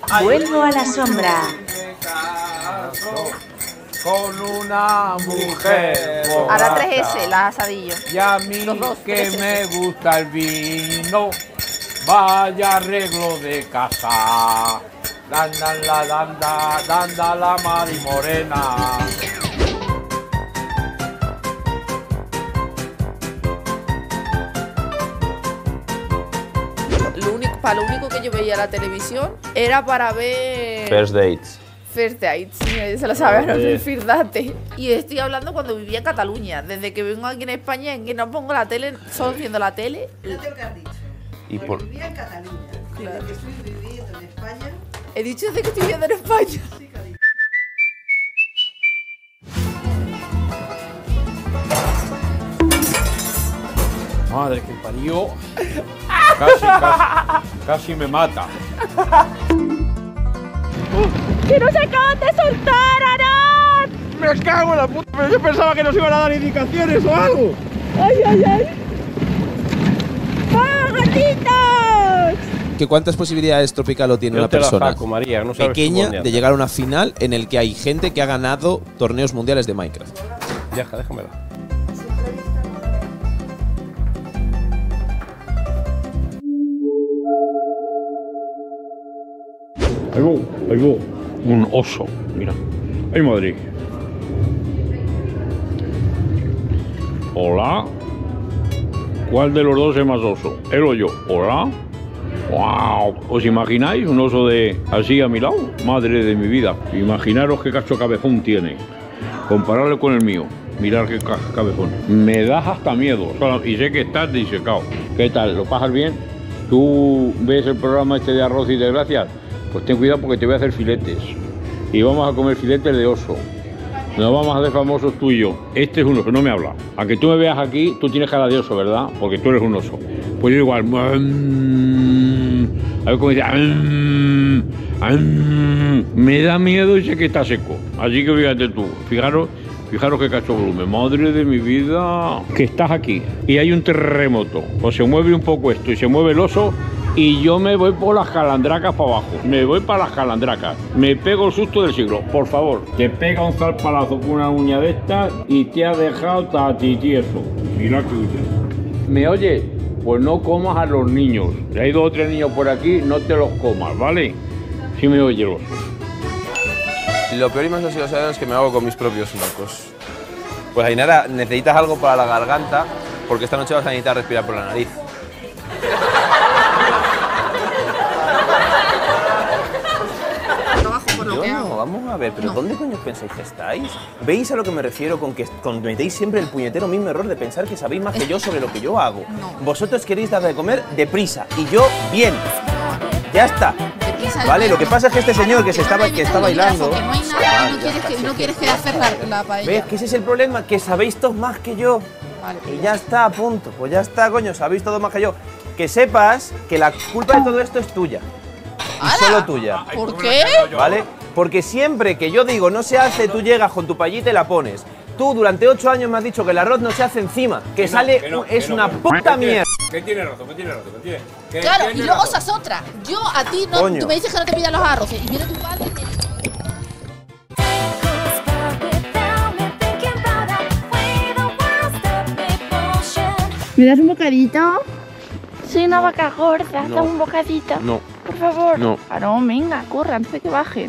Vuelvo a la sombra. Con una mujer Ahora 3S, la asadillo. y a mí Los dos, que 3S. me gusta el vino, vaya arreglo de casa. Danda la Mari Morena. Lo único que yo veía la televisión era para ver First dates. First Dates. Mira, se lo sabe, no el First Date. Y estoy hablando cuando vivía en Cataluña. Desde que vengo aquí en España, en que no pongo la tele, solo viendo la tele. Fíjate lo que has dicho. Y Porque por... vivía en Cataluña. Claro. Desde que estoy viviendo en España. He dicho desde que estoy viviendo en España. Sí, cariño. Madre que parió. Casi me mata. ¡Que nos acaban de soltar, Arad! Me cago en la puta, pero yo pensaba que nos iban a dar indicaciones o algo. ¡Ay, ay, ay! ¡Vamos, gatitos! ¿Que cuántas posibilidades Tropicalo tiene una persona María, no sabes pequeña cómo de llegar a una final en el que hay gente que ha ganado torneos mundiales de Minecraft? Déjamela. Ahí va, un oso, mira. Ay, Madrid. Hola. ¿Cuál de los dos es más oso? ¿Él o yo? Hola. ¡Wow! ¿Os imagináis un oso de así a mi lado? Madre de mi vida. Imaginaros qué cacho cabezón tiene. Compararlo con el mío. Mirad qué cabezón. Me das hasta miedo. Y sé que estás disecado. ¿Qué tal? ¿Lo pasas bien? ¿Tú ves el programa este de Arroz y Desgracias? Pues ten cuidado porque te voy a hacer filetes. Y vamos a comer filetes de oso. Nos vamos a hacer famosos tú y yo. Este es un oso, no me habla. A que tú me veas aquí, tú tienes cara de oso, ¿verdad? Porque tú eres un oso. Pues yo igual. A ver cómo dice. Me da miedo y sé que está seco. Así que fíjate tú. Fijaros qué cacho volumen. Madre de mi vida. Que estás aquí y hay un terremoto. O se mueve un poco esto y se mueve el oso. Y yo me voy por las calandracas para abajo. Me voy para las calandracas. Me pego el susto del siglo. Por favor. Te pega un zarpalazo con una uña de estas y te ha dejado tatitieso. Mira que huye. ¿Me oye? Pues no comas a los niños. Si hay 2 o 3 niños por aquí, no te los comas, ¿vale? Si me oye el oso. Lo peor y más gracioso es que me hago con mis propios mocos. Pues Ainara, necesitas algo para la garganta porque esta noche vas a necesitar respirar por la nariz. No, vamos a ver, pero ¿dónde coño pensáis que estáis? ¿Veis a lo que me refiero con que cometéis siempre el puñetero mismo error de pensar que sabéis más que yo sobre lo que yo hago? No. Vosotros queréis dar de comer deprisa y yo bien. Ya está. Deprisa, Vale, lo que pasa es que este señor que está bailando. Que no hay nada, no quieres que hacer la paella. ¿Ves? Que ese es el problema, que sabéis todos más que yo. Vale. Y ya está, punto. Pues ya está, coño, sabéis todo más que yo. Que sepas que la culpa de todo esto es tuya. Y solo tuya. ¿Por qué? ¿Vale? Porque siempre que yo digo no se hace, tú llegas con tu paellita y la pones. Tú durante 8 años me has dicho que el arroz no se hace encima, que sale, es una puta mierda. ¿Qué tiene razón? Claro, y luego esa es otra. Yo a ti no, Coño. tú me dices que no te pidas los arroces y viene tu padre y me dice, ¿me das un bocadito? Soy una vaca gorda, No. dame un bocadito. No. Por favor. No. Ah, no, venga, corre antes de que bajen.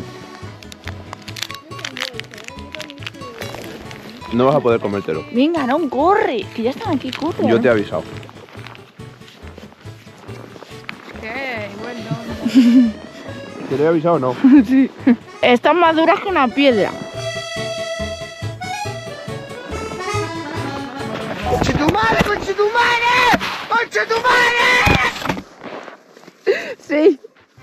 No vas a poder comértelo. Venga, no, corre, que ya están aquí, corre. Yo te he avisado. ¿Qué? Bueno. ¿Te lo he avisado o no? Sí. Están más duras que una piedra. ¡Conchetumare, conchetumare! ¡Conchetumare! Sí.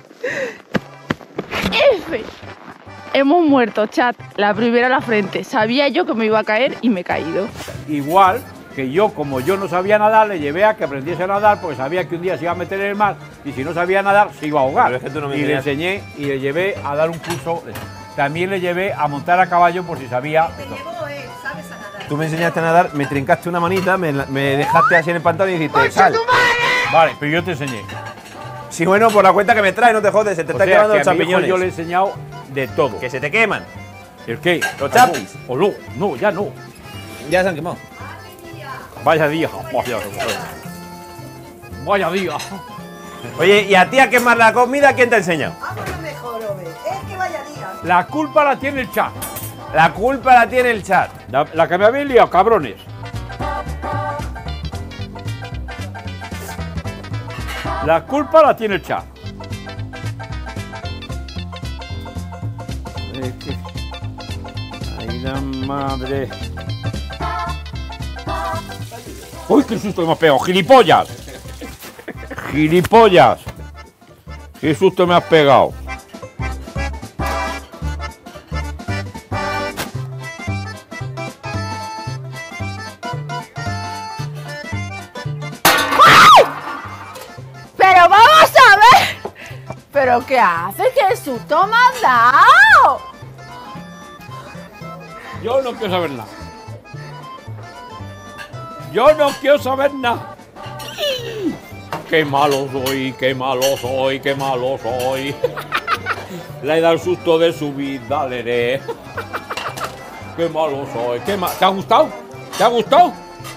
F. Hemos muerto, chat. La primera a la frente. Sabía yo que me iba a caer y me he caído. Igual que yo, como yo no sabía nadar, le llevé a que aprendiese a nadar porque sabía que un día se iba a meter en el mar y si no sabía nadar se iba a ahogar. Pero es que tú no me y le enseñaste. enseñé y le llevé a dar un curso. También le llevé a montar a caballo por si sabía. Te llevó, sabes a nadar. Tú me enseñaste a nadar, me trincaste una manita, me dejaste así en el pantano y dijiste, sal. Vale, pero yo te enseñé. Sí, bueno, por la cuenta que me trae, no te jodes, se te está quemando los champiñones. Yo le he enseñado de todo. Que se te queman. ¿El qué? Los chapis. O no, no, ya no. Ya se han quemado. Vaya día, vaya día. Oye, ¿y a ti a quemar la comida quién te ha enseñado? Vámonos mejor, hombre. Es que vaya día. La culpa la tiene el chat. La culpa la tiene el chat. La que me habéis liado, cabrones. La culpa la tiene el chat. Ay, la madre. ¡Uy, qué susto que me has pegado! ¡Gilipollas! ¡Gilipollas! ¡Qué susto me has pegado! ¡Pero vamos a ver! ¿Pero qué haces? ¿Qué susto me has dado? Yo no quiero saber nada. Yo no quiero saber nada. Qué malo soy, qué malo soy, qué malo soy. Le he dado el susto de su vida, Leré. Qué malo soy, qué malo. ¿Te ha gustado? ¿Te ha gustado?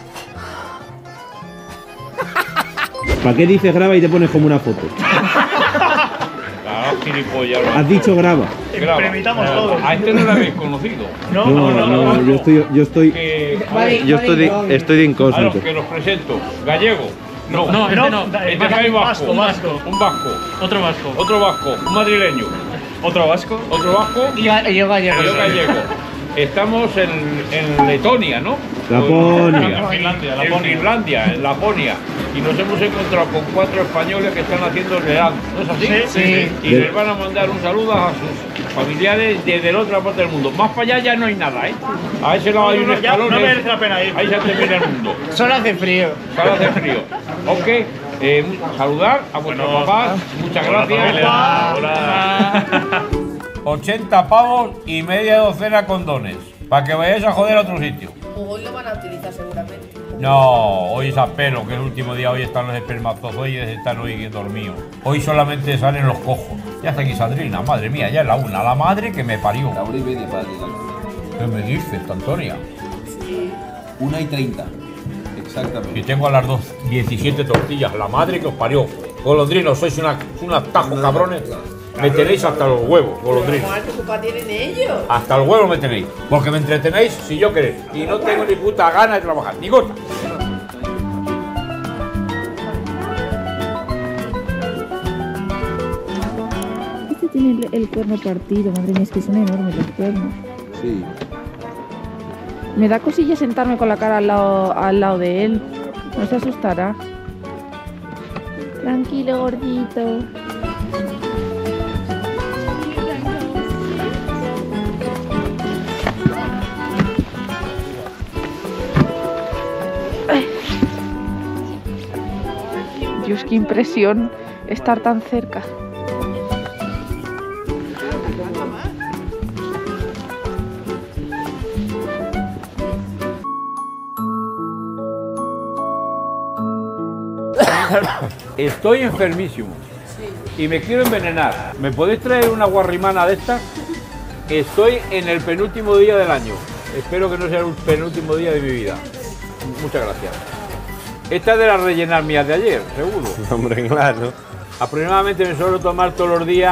¿Para qué dices graba y te pones como una foto? Claro, gilipollas. Has dicho graba. Implementamos todos. A este no lo habéis conocido. No, yo estoy de A incógnito. los que los presento. Gallego. No, No, Este es vasco. vasco. Un vasco. Otro vasco. Otro vasco. Un madrileño. Otro vasco. Otro vasco. Y yo gallego. Y yo gallego. Estamos en Letonia, ¿no? Laponia. En Finlandia, en Laponia. Y nos hemos encontrado con 4 españoles que están haciendo Leán. ¿No es así? Sí. Y les van a mandar un saludo a sus familiares desde la otra parte del mundo. Más para allá ya no hay nada, ¿eh? A ese lado hay un escalón. No merece la pena ir. Ahí se termina el mundo. Solo hace frío. Solo hace frío. Ok. Saludar a vuestros papás. Muchas gracias. Hola. 80 pavos y media docena condones. Para que vayáis a joder a otro sitio. Hoy lo van a utilizar seguramente. No, hoy es apelo, que es el último día. Hoy están los espermatozoides, están hoy dormidos. Hoy solamente salen los cojos. Ya está aquí Sandrina, madre mía, ya es la 1. La madre que me parió. La 1:30 para llegar. ¿Qué me dices, Antonia? 1:30. Exactamente. Y tengo a las 2:17 tortillas. La madre que os parió. Golondrinos, sois un atajo, cabrones. Me tenéis hasta los huevos, golondrinos. ¿Qué culpa tienen ellos? Hasta el huevo me tenéis. Porque me entretenéis si yo queréis. Y no tengo ni puta gana de trabajar. Ni gota. Este tiene el cuerno partido, madre mía, es que son enormes los cuernos. Sí. Me da cosilla sentarme con la cara al lado de él. No se asustará. Tranquilo, gordito. Dios, qué impresión estar tan cerca. Estoy enfermísimo. Y me quiero envenenar. ¿Me podéis traer una guarrimana de estas? Estoy en el penúltimo día del año. Espero que no sea el penúltimo día de mi vida. Muchas gracias. Esta es de las rellenas mías de ayer, seguro. Hombre, claro. Aproximadamente me suelo tomar todos los días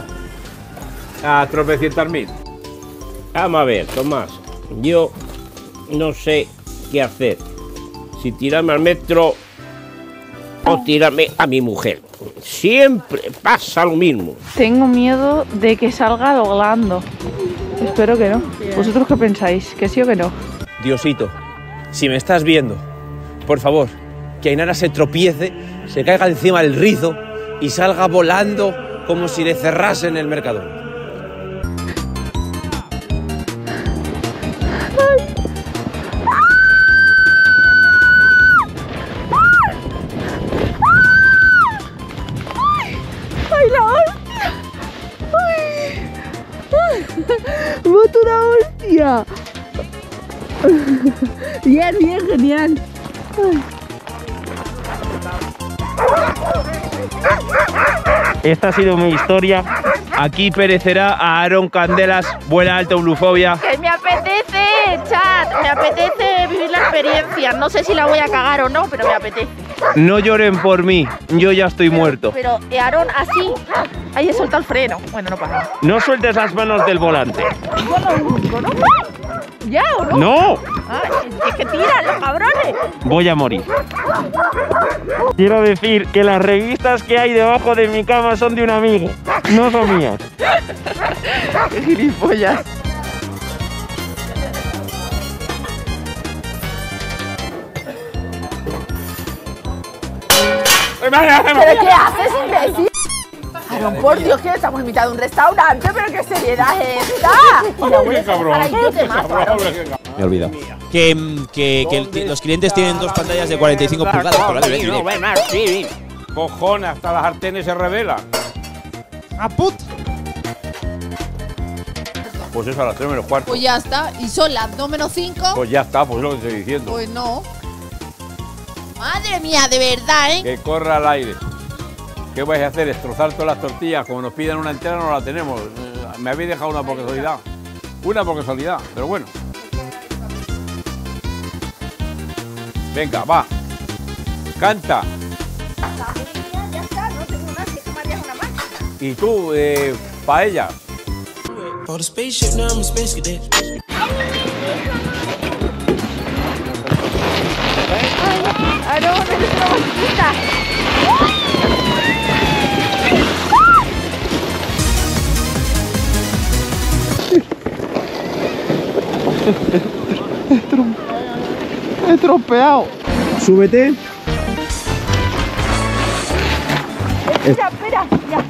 a tropecientas mil. Vamos a ver, Tomás. Yo no sé qué hacer. Si tirarme al metro o tirarme a mi mujer. Siempre pasa lo mismo. Tengo miedo de que salga doblando. Espero que no. ¿Vosotros qué pensáis? ¿Que sí o que no? Diosito, si me estás viendo, por favor, que Ainara se tropiece, se caiga encima del rizo y salga volando como si le cerrasen el Mercadona. ¡Ay, la hostia! ¡Ay! ¡Boto una hostia! Bien, bien, genial. Ay. Esta ha sido mi historia. Aquí perecerá a Aaron Candelas, buena altoblufobia. Que me apetece, chat. Me apetece vivir la experiencia. No sé si la voy a cagar o no, pero me apetece. No lloren por mí, yo ya estoy muerto. Pero Aaron, así. Ahí he soltado el freno. Bueno, no pasa. No sueltes las manos del volante. ¿No? ¿Ya o no? ¡No! Ah, es que tiran los cabrones. Voy a morir. Quiero decir que las revistas que hay debajo de mi cama son de un amigo, no son mías. ¡Qué gilipollas! ¿Pero qué haces, imbécil? Aaron, por Dios, que estamos en mitad de un restaurante, pero qué seriedad es esta. ¡Qué cabrón! Me he olvidado. Que los clientes tienen dos pantallas de 45 pulgadas. Por la Cojones, hasta las artenes se revelan. ¡Ah, put! Pues eso, a las 3 menos cuarto. Pues ya está. Y son las 2 menos 5. Pues ya está, pues es lo que estoy diciendo. Pues no. Madre mía, de verdad, ¿eh? Que corra al aire. ¿Qué vais a hacer? ¿Destrozar todas las tortillas? Como nos piden una entera, no la tenemos. Me habéis dejado una por casualidad. Una por casualidad, pero bueno. Venga, va. Canta. Ya está, no tengo más, que María es una máquina. Y tú, paella. Aaron, eres una mosquita. He tropeado. Súbete. Espera, ya.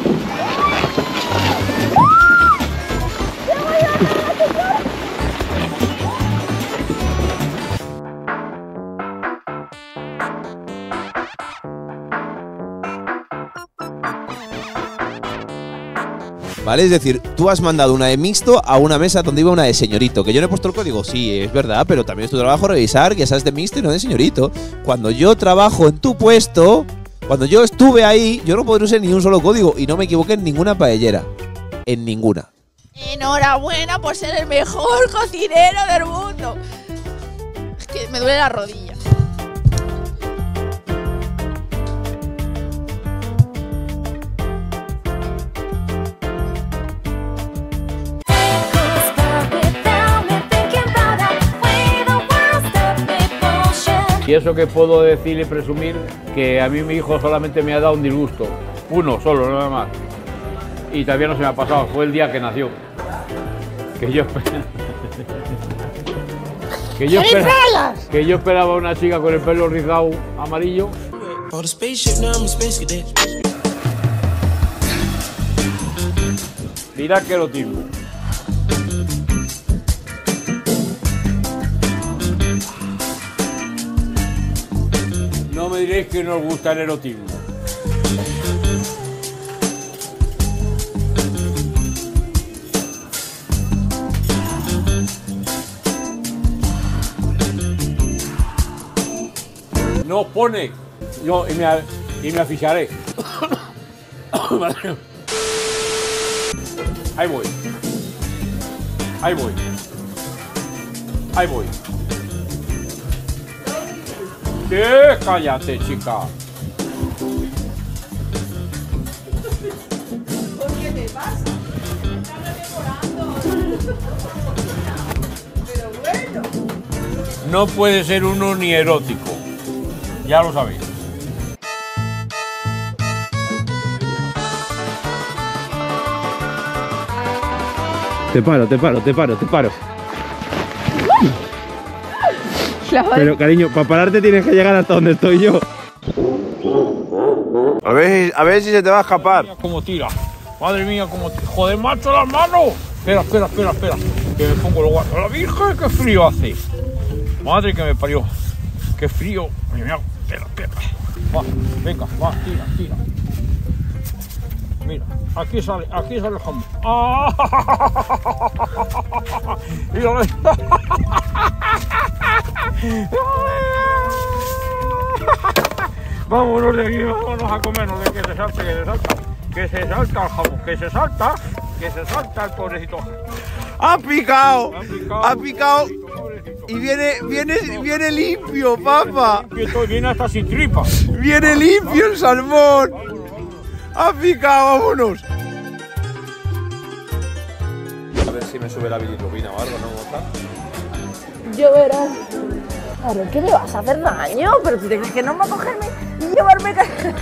¿Vale? Es decir, tú has mandado una de mixto a una mesa donde iba una de señorito. ¿Que yo no he puesto el código? Sí, es verdad, pero también es tu trabajo revisar que seas de mixto y no de señorito. Cuando yo trabajo en tu puesto, cuando yo estuve ahí, yo no podré usar ni un solo código y no me equivoqué en ninguna paellera. En ninguna. Enhorabuena por ser el mejor cocinero del mundo. Es que me duele la rodilla. Y eso que puedo decir y presumir, que a mí mi hijo solamente me ha dado un disgusto. Uno solo, nada más. Y todavía no se me ha pasado, fue el día que nació. Que yo esperaba una chica con el pelo rizado amarillo. Mira que erotismo. No me diréis que no os gusta el erotismo. No pone. Yo y me aficionaré. Ahí voy. Ahí voy. Ahí voy. ¿Qué? Cállate, chica. ¿Por qué te pasa? Estás rememorando. Pero bueno. No puede ser uno ni erótico. Ya lo sabéis. Te paro. Pero, cariño, para pararte tienes que llegar hasta donde estoy yo. A ver si se te va a escapar. Mira cómo tira. Madre mía, cómo tira. Joder, macho, las manos. Espera. Que me pongo los guantes. La Virgen, qué frío hace. Madre que me parió. Qué frío. Mira, espera. Va, venga, va, tira. Mira, aquí sale el jamón. ¡Ah! Mira. Vámonos de aquí, vámonos a comernos, de que se salta, que se salta. Que se salta el jamón, que se salta el pobrecito. ¡Ha picado! ¡Ha picado! Y viene limpio, papá. Viene hasta sin tripa. Viene limpio el salmón. ¡Ha picado! ¡Vámonos! A ver si me sube la bilirrubina o algo, ¿no, Moza? Yo verás. Claro, ¿qué me vas a hacer daño? Pero tú te crees que no me va a cogerme y llevarme.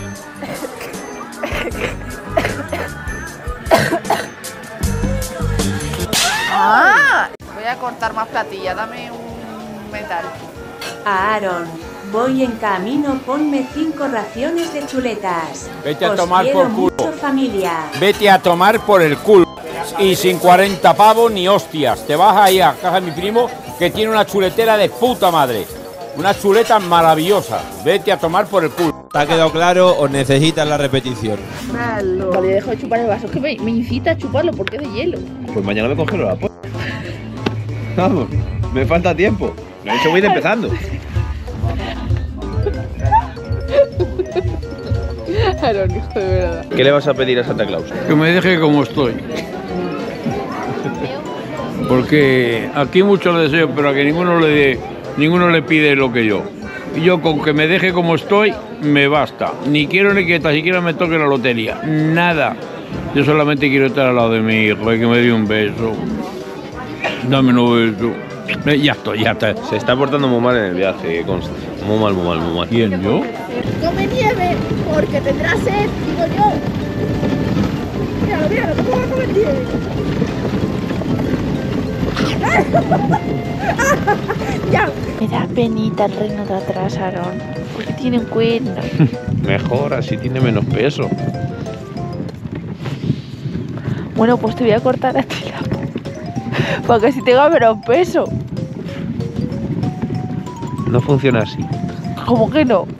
¡Ah! Voy a cortar más platilla, dame un metal. Aaron, voy en camino, ponme 5 raciones de chuletas. Vete a Os tomar quiero por culo. mucho, familia. Vete a tomar por el culo. Y sin 40 pavos ni hostias. Te vas ahí a casa de mi primo que tiene una chuletera de puta madre. Una chuleta maravillosa. Vete a tomar por el culo. ¿Te ha quedado claro o necesitas la repetición? Malo. Vale, dejo de chupar el vaso. Es que me incita a chuparlo porque es de hielo. Pues mañana me congelo la polla. Vamos, me falta tiempo. De hecho voy empezando. Aaron, hijo de verdad. ¿Qué le vas a pedir a Santa Claus? Que me deje como estoy. Porque aquí muchos deseos, pero a que ninguno le pide lo que yo. Y yo con que me deje como estoy, me basta. Ni quiero ni que tan siquiera me toque la lotería. Nada. Yo solamente quiero estar al lado de mi hijo y que me dé un beso. Dame un beso. Ya estoy, ya está. Se está portando muy mal en el viaje, consta. Muy mal, muy mal, muy mal. ¿Quién, yo? Come nieve, porque tendrá sed, digo yo. Míralo, míralo, ¿cómo va a comer nieve? Ya. Me da penita el reino de atrás, Aaron. Porque tiene un cuerno. Mejor, así tiene menos peso. Bueno, pues te voy a cortar a ti la polla. Para que si tenga menos peso. No funciona así. ¿Cómo que no?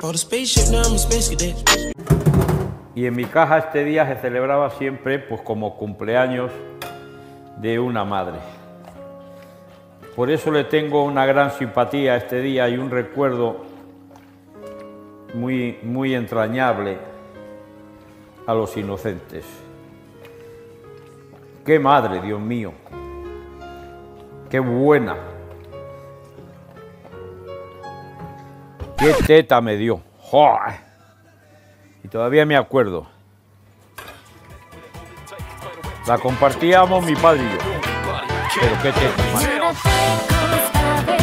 Y en mi casa este día se celebraba siempre pues como cumpleaños de una madre. Por eso le tengo una gran simpatía a este día y un recuerdo muy, muy entrañable a los inocentes. ¡Qué madre, Dios mío! ¡Qué buena! ¡Qué teta me dio! ¡Joder! Y todavía me acuerdo. La compartíamos mi padre y yo. Pero qué teta, madre.